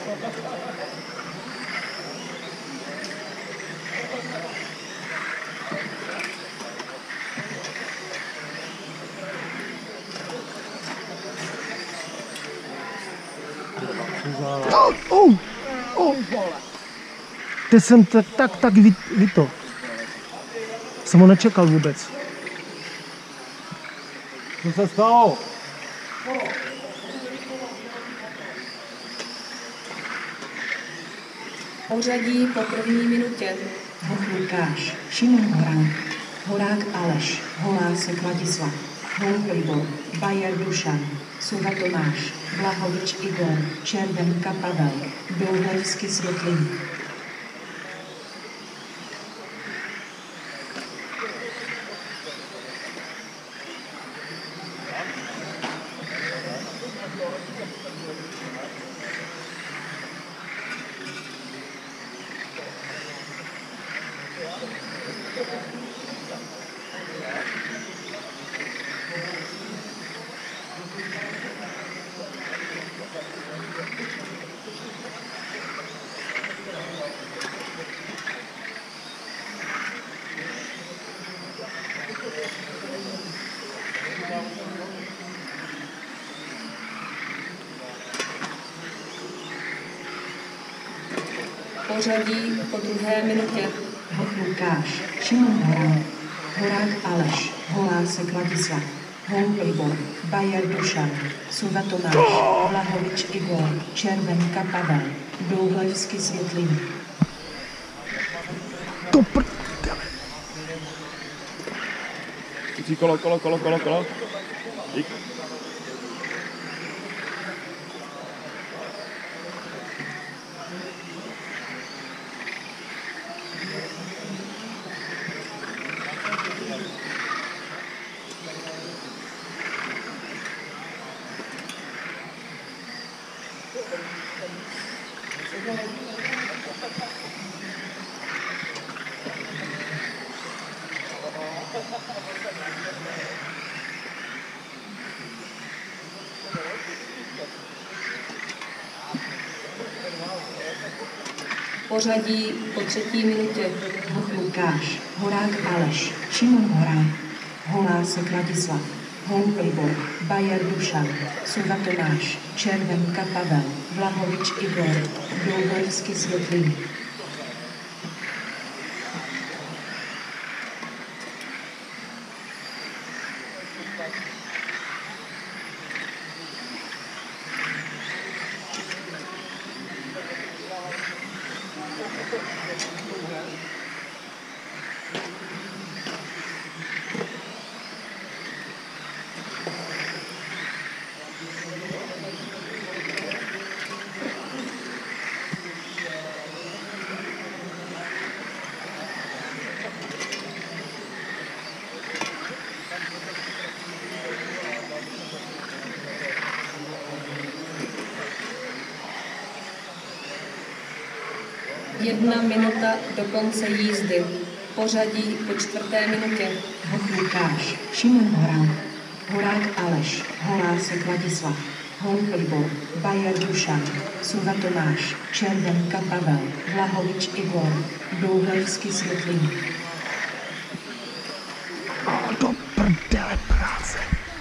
Teď jsem tak vyto. Jsem ho nečekal vůbec. Co se stalo? Pořadí po první minutě. Hoch Lukáš, Šimon Horák, Horák Aleš, Holásek Ladislav, Holub Libor, Bajer Dušan, Suva Tomáš, Vlahovič Igor, Červenka Pavel, Douhelský Světlín. Pořadí po druhé minutě. Hoch Lukáš, Šimon Horák, Horák Aleš, Holásek Ladislav, Holub Libor, Bajer Dušan, Suva Tomáš, Vlahovič Igor, Červenka Pavel, Douhelský Světlín. To prdele. Kolo. Dík. Pořadí po třetí minutě. Hoch Lukáš, Horák Aleš, Šimon Horák, Holásek Ladislav, Holub Libor, Bajer Dušan, Suva Tomáš, Červenka Pavel, Vlahovič Igor, Douhelský Světlín. Jedna minuta do konce jízdy. Pořadí po čtvrté minutě. Hoch Lukáš, Šimon Horák, Horák Aleš, Holásek Ladislav, Holub Libor, Bajer Dušan, Suva Tomáš, Červenka Pavel, Vlahovič Igor, Douhelský Světlín. To prdele práce.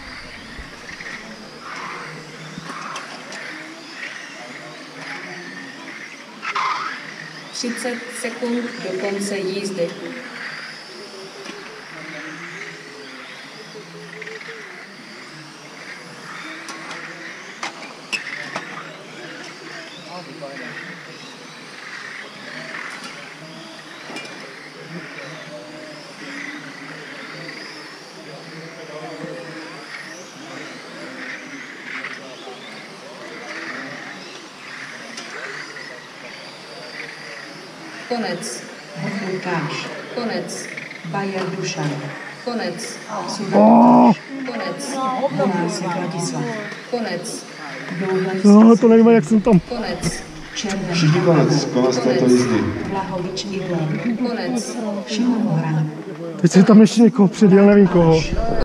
30 sekund do konce jízdy. Konec. Hoch Lukáš, Konec. Bajer Dušan, Konec. Suva Tomáš, Konec. Holásek Ladislav, Konec. Douhelský No, to nevím, jak jsem tam. Konec. Červenka Konec této jízdy. Vlahovič Igor, Konec. Šimon Horák. Teď jsem tam ještě někoho předjel, nevím koho.